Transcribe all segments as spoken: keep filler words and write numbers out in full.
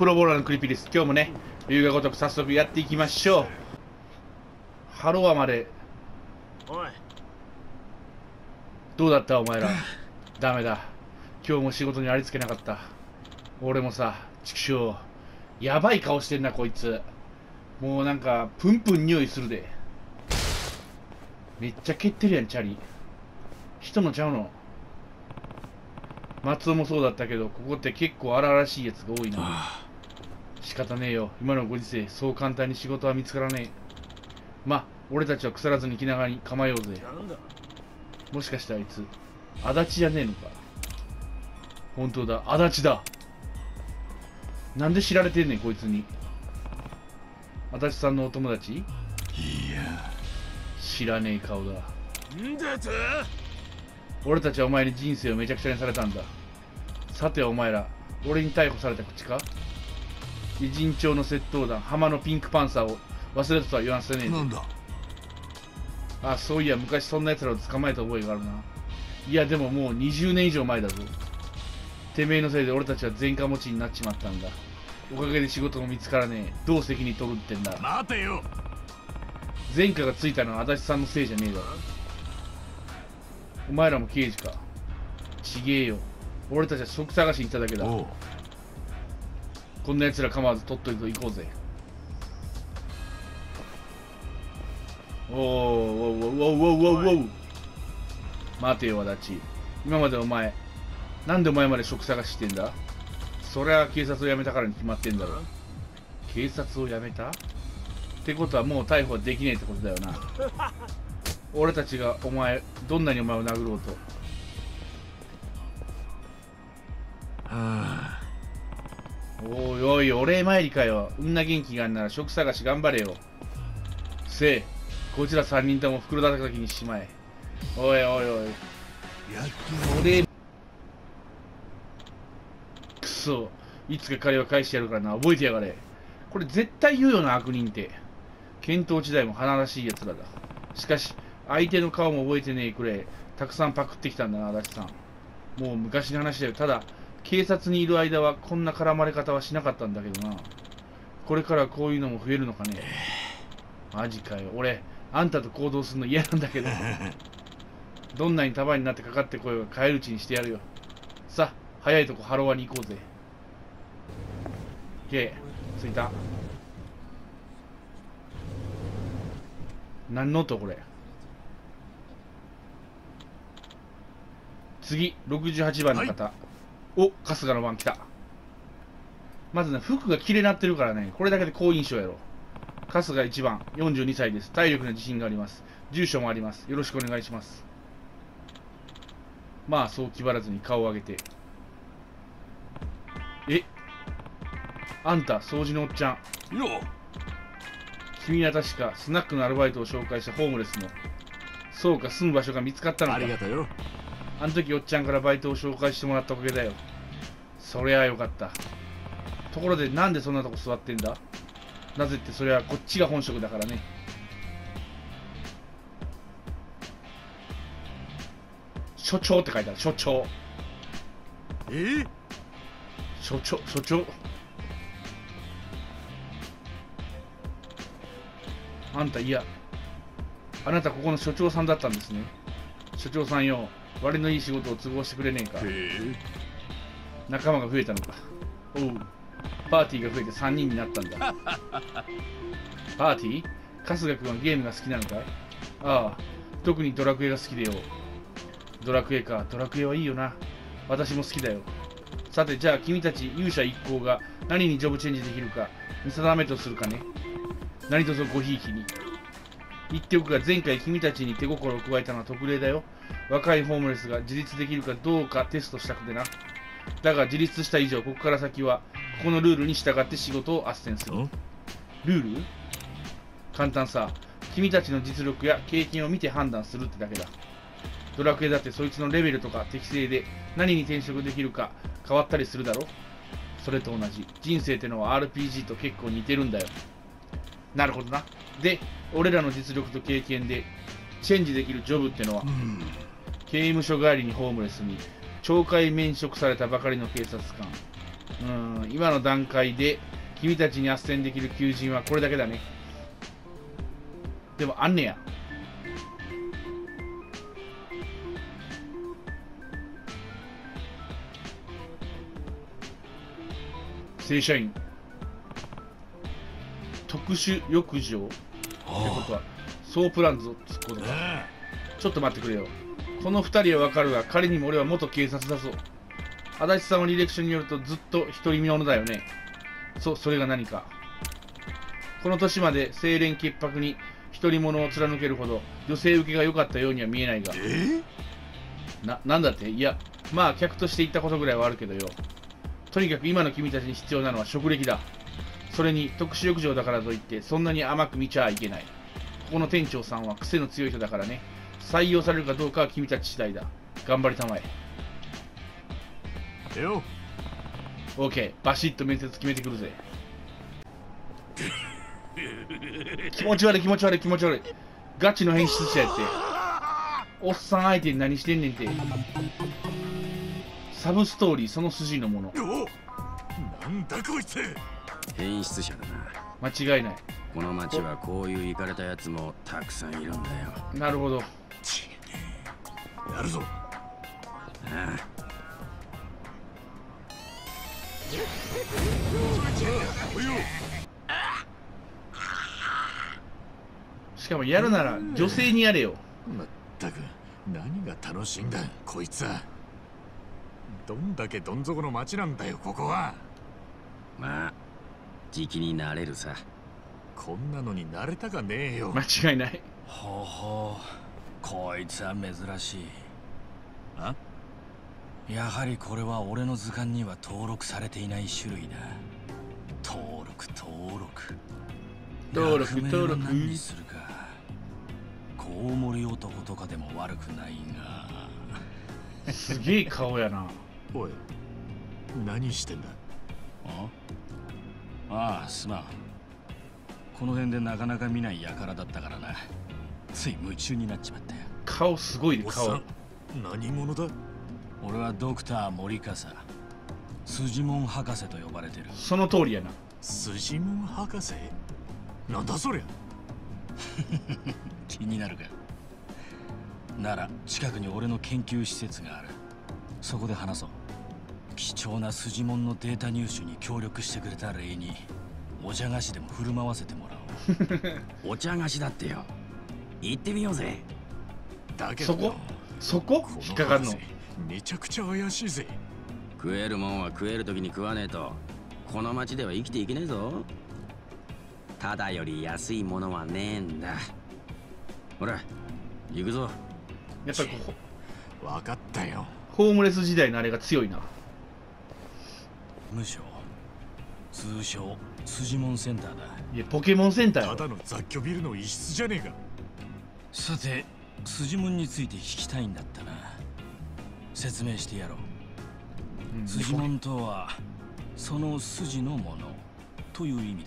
プロボーラーのクリピーです。今日もね、龍が如く早速やっていきましょう。ハロワまで。 おい、 どうだったお前ら。ダメだ。今日も仕事にありつけなかった。俺もさ、畜生。やばい顔してんな、こいつ。もうなんか、プンプン匂いするで。めっちゃ蹴ってるやん、チャリ。人のちゃうの。松尾もそうだったけど、ここって結構荒々しいやつが多いな。仕方ねえよ。今のご時世、そう簡単に仕事は見つからねえ。まあ、俺たちは腐らずに気長に構えようぜ。 なんだ。 もしかしてあいつ、足立じゃねえのか。本当だ、足立だ。なんで知られてんねん、こいつに。足立さんのお友達？いや、知らねえ顔だ。 んだと？ 俺たちはお前に人生をめちゃくちゃにされたんだ。さてはお前ら、俺に逮捕された口か？偉人町の窃盗団、浜のピンクパンサーを忘れたとは言わせねえ。 なんだ？ あ、そういや、昔そんな奴らを捕まえた覚えがあるな。いや、でももうにじゅうねん以上前だぞ。てめえのせいで俺たちは前科持ちになっちまったんだ。おかげで仕事も見つからねえ。どう責任取るってんだ。 待てよ。 前科がついたのは足立さんのせいじゃねえだろ。お前らも刑事か？ちげえよ。俺たちは職探しに行っただけだ。 おう。 こんな奴ら構わず取っといて行こうぜ。おーおーおーおーおーおーおー。待てよ、足立。今までお前、なんでお前まで職探ししてんだ？そりゃ警察を辞めたからに決まってんだろ。警察を辞めた？ってことはもう逮捕はできねえってことだよな。俺たちがお前、どんなにお前を殴ろうと。 はあ。 おいおい、お礼参りかよ。んな元気があんなら職探し頑張れよ。せい、こちら三人とも袋叩きにしまえ。おいおいおい。 やっお礼。くそ、いつか彼を返してやるからな。覚えてやがれ。これ絶対言うよな、悪人って。見当時代も華らしい奴らだ。しかし、相手の顔も覚えてねえくれ。たくさんパクってきたんだな、足立さん。もう昔の話だよ。ただ、警察にいる間はこんな絡まれ方はしなかったんだけどな。これからこういうのも増えるのかね。マジかよ。俺、あんたと行動するの嫌なんだけど。どんなに束になってかかってこようが返り討ちにしてやるよ。さあ、早いとこハロワに行こうぜ。K、着いた。何の音これ。次、ろくじゅうはちばんの方。はい、お、春日の番来た。まずね、服が綺麗になってるからね、これだけで好印象やろ。春日いちばん、よんじゅうにさいです。体力の自信があります。住所もあります。よろしくお願いします。まあ、そう気張らずに顔を上げて。え、あんた、掃除のおっちゃん。 よ。 君は確かスナックのアルバイトを紹介したホームレスの。そうか、住む場所が見つかったのか。 ありがとうよ。 あの時おっちゃんからバイトを紹介してもらったおかげだよ。そりゃあよかった。ところでなんでそんなとこ座ってんだ？なぜってそれはこっちが本職だからね。所長って書いてある。所長。 え？ 所長、所長。あんた、いや、あなたここの所長さんだったんですね。所長さんよ、割のいい仕事を都合してくれねえか。 へえ。 仲間が増えたのか。おう、パーティーが増えてさんにんになったんだ。パーティー？春日君はゲームが好きなのかい？ああ、特にドラクエが好きでよ。ドラクエか、ドラクエはいいよな。私も好きだよ。さて、じゃあ君たち勇者一行が何にジョブチェンジできるか見定めとするかね。何卒ごひいきに。言っておくが、前回君たちに手心を加えたのは特例だよ。若いホームレスが自立できるかどうかテストしたくてな。だが自立した以上、ここから先はここのルールに従って仕事を斡旋する。ルール？簡単さ。君たちの実力や経験を見て判断するってだけだ。ドラクエだってそいつのレベルとか適性で何に転職できるか変わったりするだろ。それと同じ。人生ってのは アールピージー と結構似てるんだよ。なるほどな。で、俺らの実力と経験でチェンジできるジョブってのは、刑務所帰りにホームレスに懲戒免職されたばかりの警察官、 うん、今の段階で君たちに斡旋できる求人はこれだけだね。でもあんねや。正社員、特殊浴場ってことはソープランズをつくことか。ちょっと待ってくれよ。この二人はわかるが、仮にも俺は元警察だぞ。足立さんは履歴書によるとずっと独り身者だよね。そ、それが何か。この年まで清廉潔白に独り者を貫けるほど女性受けが良かったようには見えないが。な、なんだって。いや、まあ客として行ったことぐらいはあるけどよ。とにかく今の君たちに必要なのは職歴だ。それに特殊浴場だからといってそんなに甘く見ちゃいけない。ここの店長さんは癖の強い人だからね。採用されるかどうかは君たち次第だ。頑張りたまえ。 よ。 オーケー、バシッと面接決めてくるぜ。気持ち悪い気持ち悪い気持ち悪い。ガチの変質者やって。おっさん相手に何してんねんて。サブストーリーその筋のもの。 なんだこいつ。 変質者だな。間違いない。 この町はこういうイカれたやつもたくさんいるんだよ。 なるほど。 やるぞ。 ああ。しかもやるなら女性にやれよ。 まったく何が楽しいんだこいつは。どんだけどん底の町なんだよここは。 まあ時期になれるさ。 こんなのに慣れたかねえよ。 間違いない。 ほうほう、こいつは珍しい。 あ？ やはりこれは俺の図鑑には登録されていない種類だ。登録登録登録登録何にするか。コウモリ男とかでも悪くないが。 すげえ顔やな。 おい、何してんだ。 あああ、すまん。この辺でなかなか見ない輩だったからな。つい夢中になっちまったよ。 顔すごいね、顔。 何者だ。 俺はドクター森笠、筋門博士と呼ばれてる。 その通りやな。 筋門博士。なんだそりゃ。 気になるか。なら近くに俺の研究施設がある。そこで話そう。貴重な筋門のデータ入手に協力してくれた礼にお茶菓子でも振る舞わせてもらおう。お茶菓子だってよ。行ってみようぜ。 だけどそこそこ引っかかるの。 めちゃくちゃ怪しいぜ。 食えるもんは食える時に食わねえとこの町では生きていけねえぞ。ただより安いものはねえんだ。ほら行くぞ。 やっぱりここ分かったよ。 ホームレス時代のあれが強いな。 無償、通称筋門センターだ。 いやポケモンセンターやろ。 ただの雑居ビルの一室じゃねえか。 さて筋門について聞きたいんだったな。説明してやろう。 うん筋門とはその筋のものという意味だ。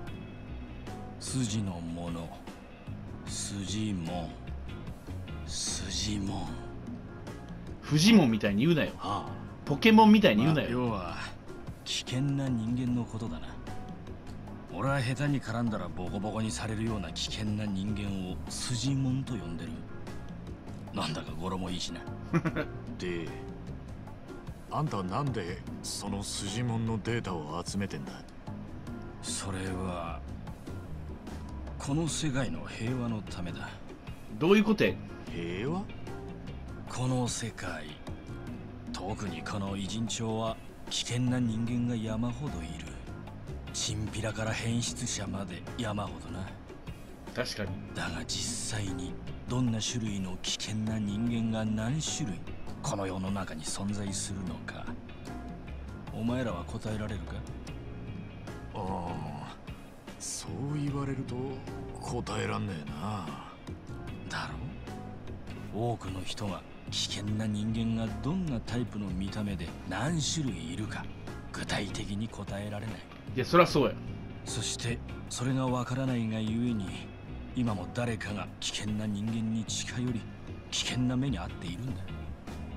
筋のもの、筋門、筋門。 フジモンみたいに言うなよ。 ああ、 ポケモンみたいに言うなまあよ。 要は危険な人間のことだな。俺は下手に絡んだらボコボコにされるような危険な人間を筋門と呼んでる。なんだか語呂もいいしな。 で、あんたなんでその筋門のデータを集めてんだ。 それはこの世界の平和のためだ。 どういうことや。 平和？ この世界、特にこの偉人町は危険な人間が山ほどいる。チンピラから変質者まで山ほどな。 確かに。 だが実際にどんな種類の危険な人間が何種類この世の中に存在するのか、お前らは答えられるか。 ああ、そう言われると答えらんねえな。 だろう。多くの人が危険な人間がどんなタイプの見た目で何種類いるか具体的に答えられない。 いやそりゃそうや。 そしてそれがわからないがゆえに今も誰かが危険な人間に近寄り危険な目に遭っているんだ。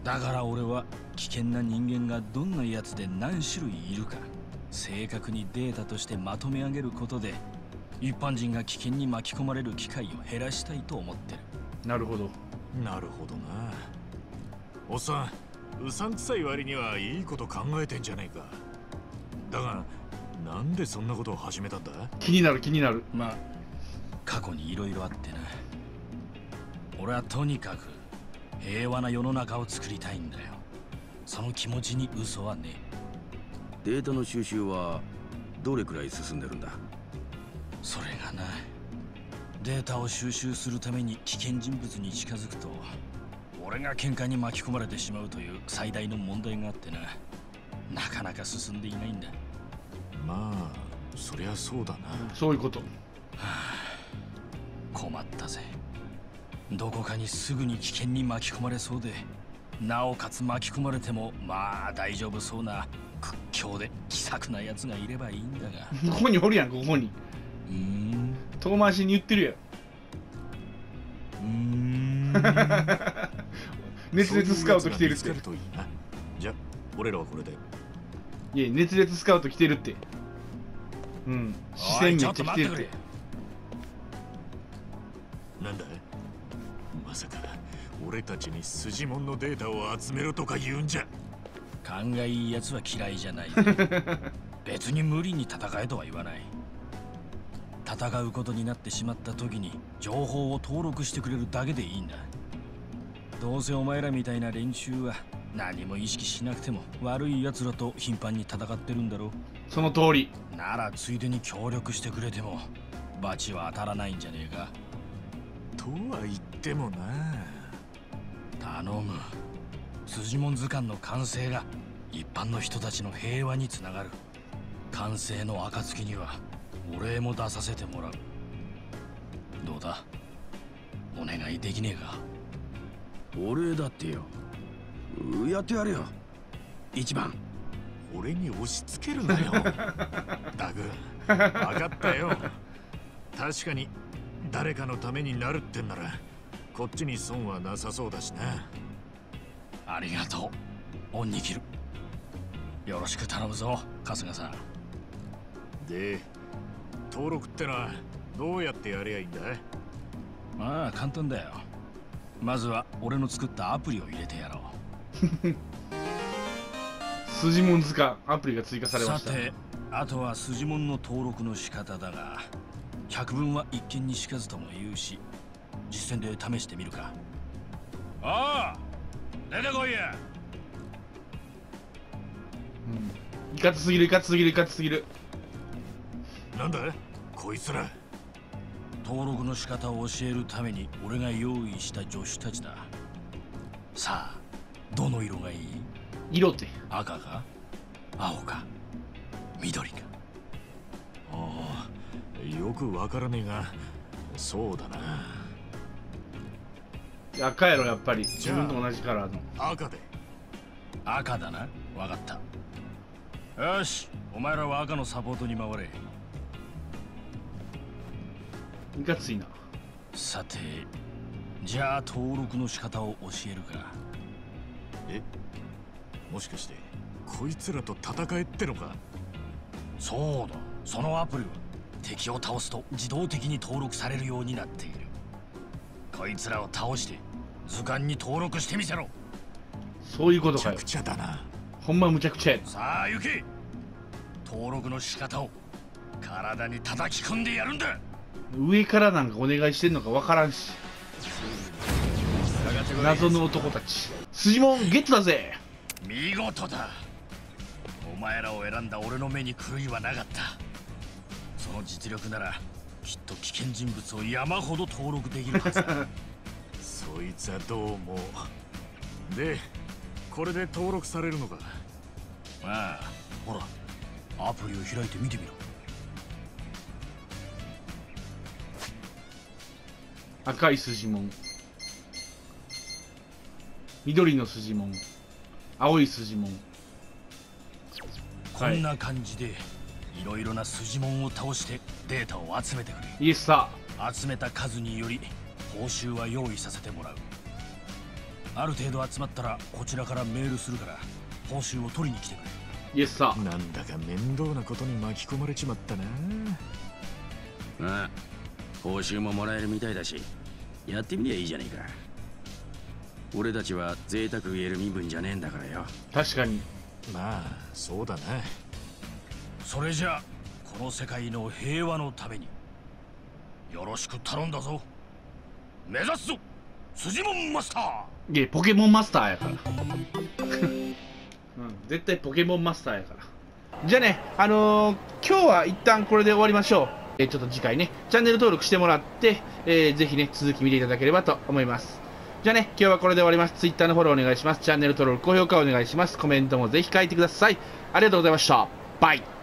だから俺は危険な人間がどんなやつで何種類いるか正確にデータとしてまとめ上げることで一般人が危険に巻き込まれる機会を減らしたいと思ってる。 なるほど。 なるほどな。おっさん、うさんくさい割にはいいこと考えてんじゃねえか。だがなんでそんなことを始めたんだ？ 気になる気になる。 まあ過去にいろいろあってな。俺はとにかく平和な世の中を作りたいんだよ。その気持ちに嘘はねデータの収集はどれくらい進んでるんだ？ それがな、データを収集するために危険人物に近づくと俺が喧嘩に巻き込まれてしまうという最大の問題があってな、なかなか進んでいないんだ。 まあそりゃそうだな。 そういうこと。 はあ、困ったぜ。どこかにすぐに危険に巻き込まれそうで、なおかつ巻き込まれてもまあ大丈夫そうな屈強で気さくなやつがいればいいんだが。 ここにおるやん、ここに。 うーん遠回しに言ってるやん。 うーん熱烈スカウト来てるって。 そういうやつが見つかるといいな。じゃ俺らはこれで。 いや、熱烈スカウト来てるって。うん、視線めっちゃ来てるって。 なんだまさか俺たちに筋モンのデータを集めろとか言うんじゃ。 勘がいいやつは嫌いじゃない。別に無理に戦えとは言わない。戦うことになってしまった時に情報を登録してくれるだけでいいんだ。どうせお前らみたいな連中は何も意識しなくても悪い奴らと頻繁に戦ってるんだろう。 その通り。 ならついでに協力してくれても罰は当たらないんじゃねえか。 とは言ってもな。 頼む。筋門図鑑の完成が一般の人たちの平和につながる。完成の暁にはお礼も出させてもらう。どうだ、お願いできねえか？ お礼だってよ。やってやるよ。一番。 俺に押し付けるなよ。ダグ、分かったよ。確かに誰かのためになるってんならこっちに損はなさそうだしな。 ありがとう、恩に切る。よろしく頼むぞ、春日さん。 で、登録ってのはどうやってやりゃいいんだ？ まあ簡単だよ。まずは俺の作ったアプリを入れてやろう。 筋門図鑑アプリが追加されました。 さて、あとは筋門の登録の仕方だが、百聞は一見にしかずとも言うし、実践で試してみるか。ああ、出てこいや。 うん、いかつすぎるいかつすぎるいかつすぎる。 なんだこいつら。 登録の仕方を教えるために俺が用意した助手たちだ。さあ、どの色がいい？ 色って。 赤か青か緑か。 ああ、よくわからねえが、そうだな。 赤やろやっぱり。自分と同じカラーの。 赤で。 赤だな。わかった。よし、お前らは赤のサポートに回れ。 いかついな。 さて、じゃあ登録の仕方を教えるか。 え、もしかしてこいつらと戦えってのか？ そうだ、そのアプリは敵を倒すと自動的に登録されるようになっている。こいつらを倒して図鑑に登録してみせろ。 そういうことかよ。 むちゃくちゃだな。 ほんまむちゃくちゃや。 さあ行け。登録の仕方を体に叩き込んでやるんだ。 上からなんかお願いしてんのかわからんし。謎の男たち。筋門ゲットだぜ。 見事だ。お前らを選んだ俺の目に狂いはなかった。その実力ならきっと危険人物を山ほど登録できるはずだ。 そいつはどうも。で、これで登録されるのか？ まあ、ほら、アプリを開いて見てみろ。 赤い筋門、緑の筋門、青い筋門。 こんな感じでいろいろな筋門を倒してデータを集めてくれ。 イエスさ集めた数により報酬は用意させてもらう。 ある程度集まったらこちらからメールするから報酬を取りに来てくれ。 イエスさ。 なんだか面倒なことに巻き込まれちまったな。 ああ、報酬ももらえるみたいだし、やってみりゃいいじゃねえか。俺たちは贅沢言える身分じゃねえんだからよ。 確かに。 まあそうだな。 それじゃあこの世界の平和のためによろしく頼んだぞ。目指すぞ筋モンマスター。 いや、ポケモンマスターやからうん、絶対ポケモンマスターやから。じゃあね、あのー、今日は一旦これで終わりましょう。えー、ちょっと次回ね、チャンネル登録してもらって、えー、ぜひね、続き見ていただければと思います。じゃあね、今日はこれで終わります。Twitter のフォローお願いします。チャンネル登録、高評価お願いします。コメントもぜひ書いてください。ありがとうございました。バイ。